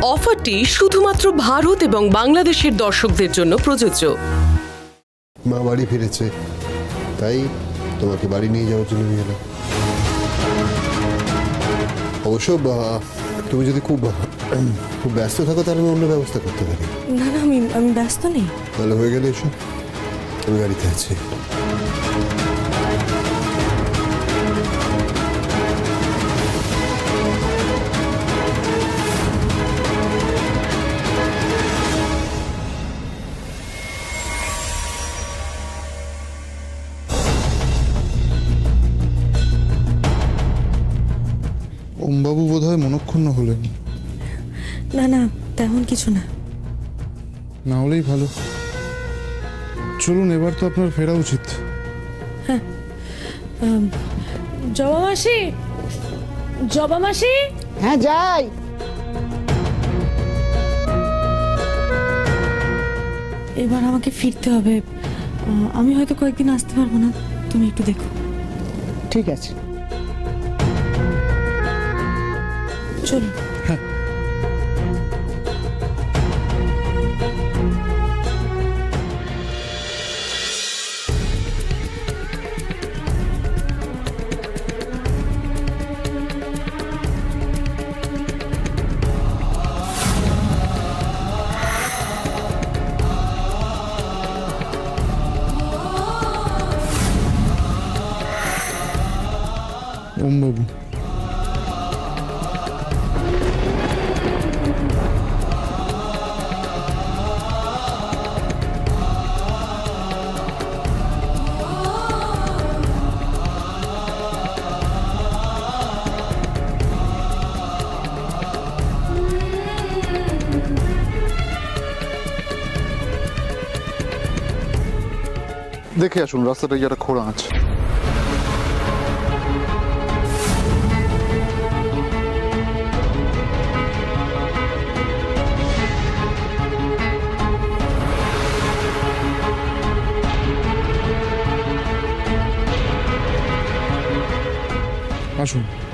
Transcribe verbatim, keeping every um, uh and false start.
অফারটি শুধুমাত্র ভারত এবং বাংলাদেশের দর্শকদের জন্য প্রযোজ্য। মা বাড়ি ফিরেছে, তাই তোমাকে বাড়ি নিয়ে যাওয়ার জন্য নিয়ে এলাম। অবশ্য তুমি যদি খুব খুব ব্যস্ত থাকো তাহলে আমি অন্য ব্যবস্থা করতে পারি। না না, আমি আমি ব্যস্ত নেই। তাহলে হয়ে গেলে এসো, আমি গাড়িতে আছি। ওমবাবু বোধ হয় মনক্ষুণ্ণ হলেন। না না, তেমন কিছু না। না হলেই ভালো। চলুন, এবার তো আপনার ফেরা উচিত। হ্যাঁ, জবা মাসি, জবা মাসি। হ্যাঁ, যাই। এবার আমাকে ফিরতে হবে। আমি হয়তো কয়েকদিন আসতে পারবো না, তুমি একটু দেখো। ঠিক আছে, চলো। হ্যাঁ। ওমবাবু, দেখে আসুন, রাস্তাটা কি একটা খোঁড়া আছে। আসুন।